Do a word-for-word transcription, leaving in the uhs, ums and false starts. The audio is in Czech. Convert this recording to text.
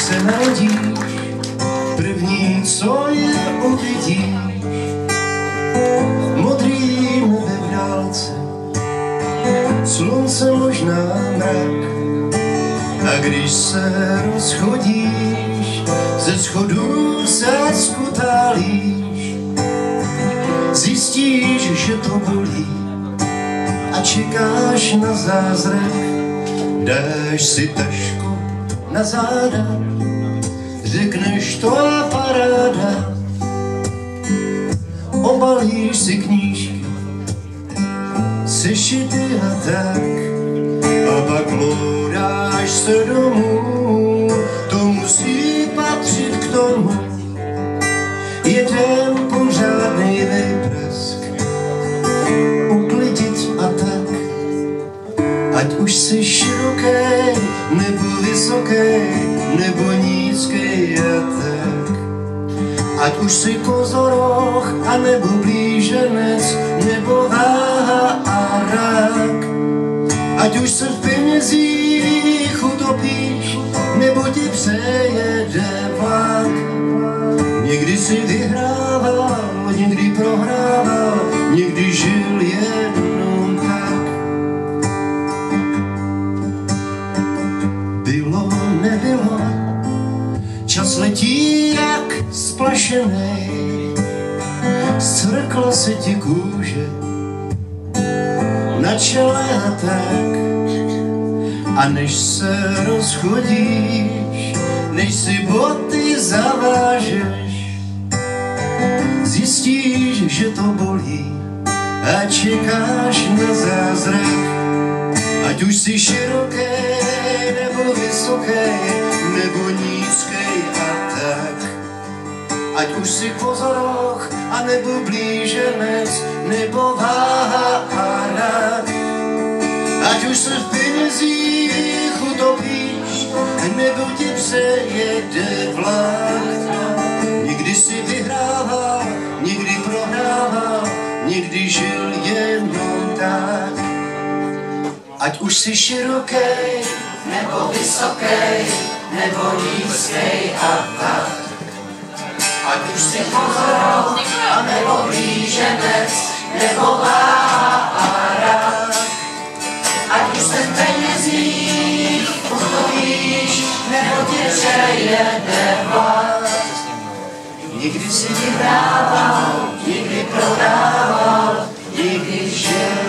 se narodíš, první, co je uvidíš, modrý nebe v dálce, slunce možná mrak. A když se rozchodíš, ze schodů se skutálíš, zjistíš, že to bolí a čekáš na zázrak. Dáš si tašku na záda, řekneš, to je paráda, obalíš si knížky, sešity a tak, a pak loudáš se domů, to musí patřit k tomu, jeden pořádnej výprask, uklidit a tak, ať už jsi široký, nebo vysoký, nebo nízký a tak. Ať už jsi kozoroch, a nebo blíženec, nebo váha a rak. Ať už se v penězích utopíš, nebo ti přejede vlak. Někdy si vyhrával, někdy prohrával, někdy žil jenom tak. Bylo, nebylo, čas letí jak splašenej, zcvrkla se ti kůže na čele a tak. A než se rozchodíš, než si boty zavážeš, zjistíš, že to bolí a čekáš na zázrak. Ať už jsi široký, nebo vysoký, nebo nízký a tak. Ať už jsi kozoroch, a nebo blíženec, nebo váha a rak. Ať už se v penězích utopíš, nebo ti přejede vlak. Někdy si vyhrával, někdy prohrával, někdy žil jenom tak. Ať už jsi široký, nebo vysoký, nebo nízký a tak. Ať už jsi kozoroch, a nebo blíženec, nebo váha a rak. Ať už se v penězích utopíš, nebo tě přejede vlak. Nikdy si vyhrával, nikdy prodával, nikdy žil